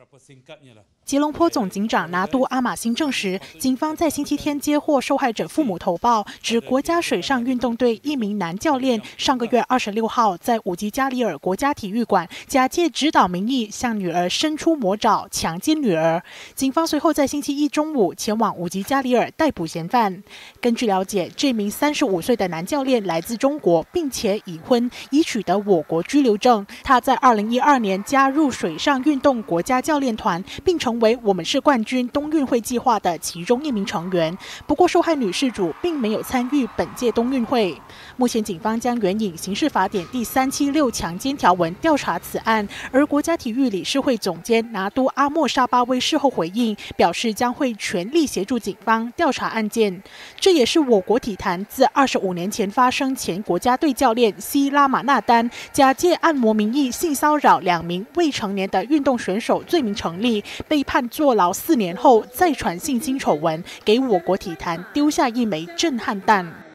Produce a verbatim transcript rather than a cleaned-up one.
吉隆坡总警长拿督阿马辛证实，警方在星期天接获受害者父母投报，指国家水上运动队一名男教练上个月二十六号在五吉加里尔国家体育馆假借指导名义向女儿伸出魔爪，强奸女儿。警方随后在星期一中午前往五吉加里尔逮捕嫌犯。根据了解，这名三十五岁的男教练来自中国，并且已婚，已取得我国居留证。他在二零一二年加入水上运动国家教练团，并成为我们是冠军冬运会计划的其中一名成员。不过，受害女事主并没有参与本届冬运会。目前，警方将援引刑事法典第三七六强奸条文调查此案。而国家体育理事会总监拿督阿莫沙巴威事后回应，表示将会全力协助警方调查案件。这也是我国体坛自二十五年前发生前国家队教练西拉马纳丹假借按摩名义性骚扰两名未成年的运动选手罪名成立，被判坐牢四年后再传性侵丑闻，给我国体坛丢下一枚震撼弹。